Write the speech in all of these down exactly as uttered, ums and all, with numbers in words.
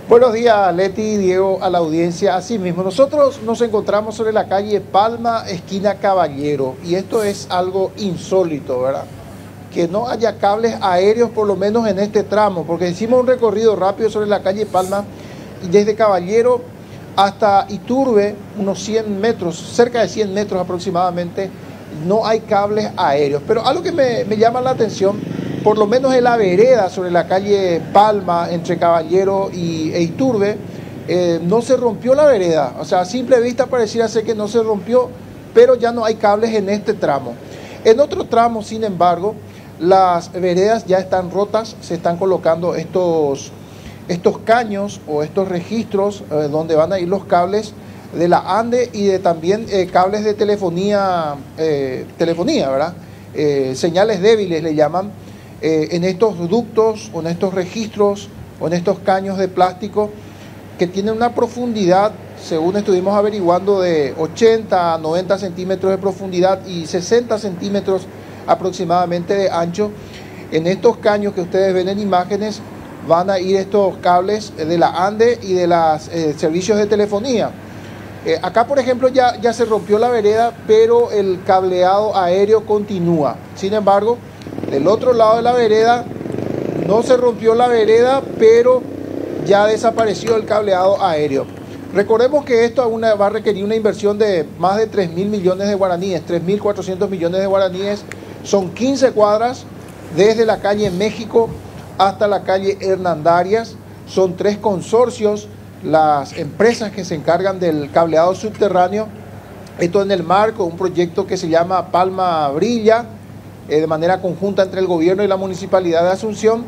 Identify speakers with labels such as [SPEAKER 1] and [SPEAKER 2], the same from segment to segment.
[SPEAKER 1] Buenos días, Leti, Diego, a la audiencia. Así mismo, nosotros nos encontramos sobre la calle Palma, esquina Caballero, y esto es algo insólito, ¿verdad? Que no haya cables aéreos, por lo menos en este tramo, porque hicimos un recorrido rápido sobre la calle Palma, y desde Caballero hasta Iturbe, unos cien metros, cerca de cien metros aproximadamente, no hay cables aéreos. Pero algo que me, me llama la atención, por lo menos en la vereda sobre la calle Palma, entre Caballero y e Iturbe, eh, no se rompió la vereda. O sea, a simple vista pareciera ser que no se rompió, pero ya no hay cables en este tramo. En otro tramo, sin embargo, las veredas ya están rotas, se están colocando estos, estos caños o estos registros eh, donde van a ir los cables de la ANDE y de también eh, cables de telefonía, eh, telefonía, ¿verdad? Eh, señales débiles le llaman. Eh, en estos ductos o en estos registros o en estos caños de plástico que tienen una profundidad, según estuvimos averiguando, de ochenta a noventa centímetros de profundidad y sesenta centímetros aproximadamente de ancho. En estos caños que ustedes ven en imágenes van a ir estos cables de la ANDE y de los eh, servicios de telefonía. Eh, acá, por ejemplo, ya, ya se rompió la vereda, pero el cableado aéreo continúa. Sin embargo, del otro lado de la vereda no se rompió la vereda, pero ya desapareció el cableado aéreo. Recordemos que esto una, va a requerir una inversión de más de tres mil millones de guaraníes, tres mil cuatrocientos millones de guaraníes. Son quince cuadras desde la calle México hasta la calle Hernandarias. Son tres consorcios, las empresas que se encargan del cableado subterráneo. Esto en el marco de un proyecto que se llama Palma Brilla, de manera conjunta entre el gobierno y la municipalidad de Asunción,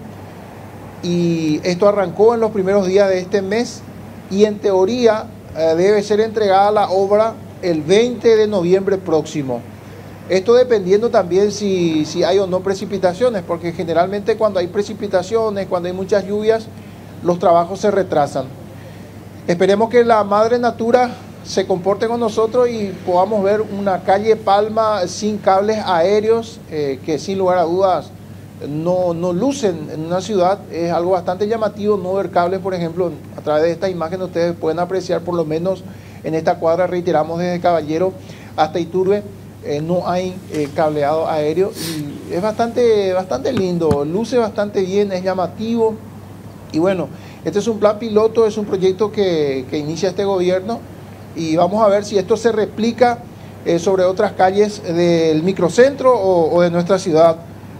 [SPEAKER 1] y esto arrancó en los primeros días de este mes y en teoría eh, debe ser entregada la obra el veinte de noviembre próximo. Esto dependiendo también si, si hay o no precipitaciones, porque generalmente cuando hay precipitaciones, cuando hay muchas lluvias, los trabajos se retrasan. Esperemos que la madre natura se comporte con nosotros y podamos ver una calle Palma sin cables aéreos, eh, que sin lugar a dudas no, no lucen en una ciudad. Es algo bastante llamativo no ver cables, por ejemplo, a través de esta imagen ustedes pueden apreciar, por lo menos en esta cuadra, reiteramos, desde Caballero hasta Iturbe, eh, no hay eh, cableado aéreo, y es bastante, bastante lindo, luce bastante bien, es llamativo. Y bueno, este es un plan piloto, es un proyecto que, que inicia este gobierno, y vamos a ver si esto se replica eh, sobre otras calles del microcentro o, o de nuestra ciudad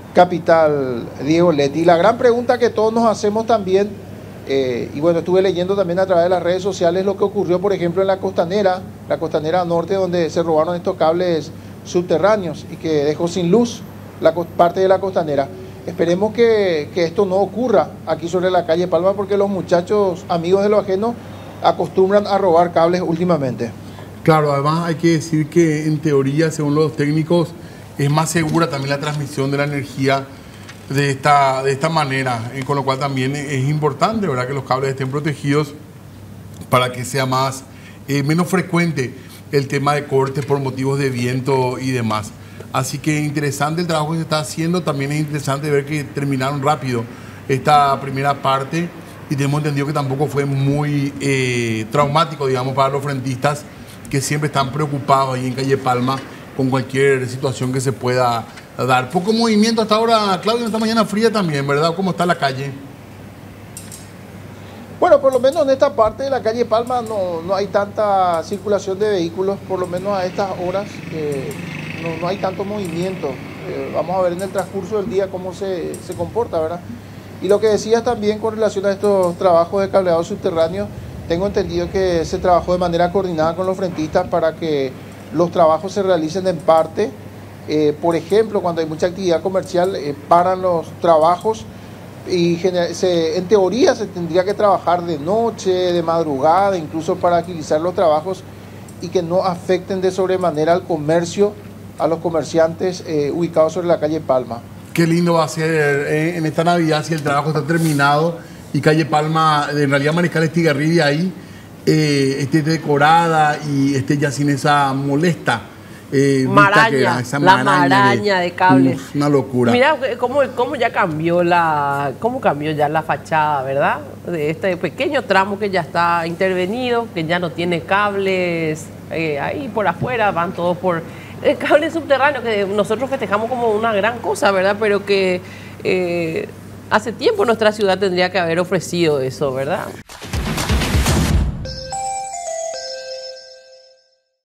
[SPEAKER 1] capital, Diego, Leti. Y la gran pregunta que todos nos hacemos también, eh, y bueno, estuve leyendo también a través de las redes sociales lo que ocurrió, por ejemplo, en la costanera, la costanera norte, donde se robaron estos cables subterráneos y que dejó sin luz la parte de la costanera. Esperemos que, que esto no ocurra aquí sobre la calle Palma, porque los muchachos, amigos de lo ajeno, acostumbran a robar cables últimamente.
[SPEAKER 2] Claro, además hay que decir que en teoría, según los técnicos, es más segura también la transmisión de la energía de esta, de esta manera, eh, con lo cual también es importante, ¿verdad?, que los cables estén protegidos para que sea más, eh, menos frecuente el tema de cortes por motivos de viento y demás. Así que interesante el trabajo que se está haciendo. También es interesante ver que terminaron rápido esta primera parte, y tenemos entendido que tampoco fue muy eh, traumático, digamos, para los frentistas, que siempre están preocupados ahí en calle Palma con cualquier situación que se pueda dar. Poco movimiento hasta ahora, Claudio, esta mañana fría también, ¿verdad? ¿Cómo está la calle?
[SPEAKER 1] Bueno, por lo menos en esta parte de la calle Palma no, no hay tanta circulación de vehículos, por lo menos a estas horas eh, no, no hay tanto movimiento. Eh, vamos a ver en el transcurso del día cómo se, se comporta, ¿verdad? Y lo que decías también con relación a estos trabajos de cableado subterráneo, tengo entendido que se trabajó de manera coordinada con los frentistas para que los trabajos se realicen en parte. Eh, por ejemplo, cuando hay mucha actividad comercial, eh, paran los trabajos y se, en teoría se tendría que trabajar de noche, de madrugada, incluso para agilizar los trabajos y que no afecten de sobremanera al comercio, a los comerciantes eh, ubicados sobre la calle Palma.
[SPEAKER 2] Qué lindo va a ser eh, en esta Navidad si el trabajo está terminado y calle Palma, en realidad Mariscal Estigarribia ahí, eh, esté decorada y esté ya sin esa molesta eh,
[SPEAKER 3] maraña,
[SPEAKER 2] que era, esa
[SPEAKER 3] la
[SPEAKER 2] maraña,
[SPEAKER 3] maraña de, de cables.
[SPEAKER 2] Uf, una locura.
[SPEAKER 3] Mira cómo, cómo ya cambió la, cómo cambió ya la fachada, ¿verdad? De este pequeño tramo que ya está intervenido, que ya no tiene cables eh, ahí por afuera, van todos por el cable subterráneo, que nosotros festejamos como una gran cosa, ¿verdad? Pero que eh, hace tiempo nuestra ciudad tendría que haber ofrecido eso, ¿verdad?